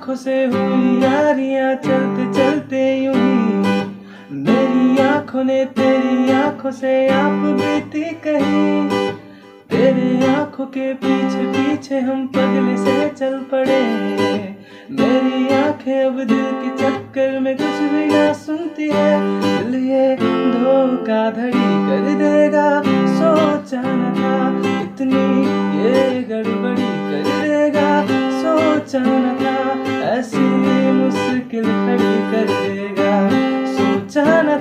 आंखों से हुई यारियां चलते चलते यूं ही, मेरी आंखों ने तेरी आंखों से आप बीती कहीं। तेरे आंखों के पीछे पीछे हम पगले से चल पड़े। मेरी आंखें अब दिल के चक्कर में कुछ भी ना सुनती है। दिल ये धोखाधड़ी कर देगा, सोचा न था इतनी ये गड़बड़ी कर देगा। सोचा न था ऐसी मुश्किल खड़ी कर देगा, सोचा न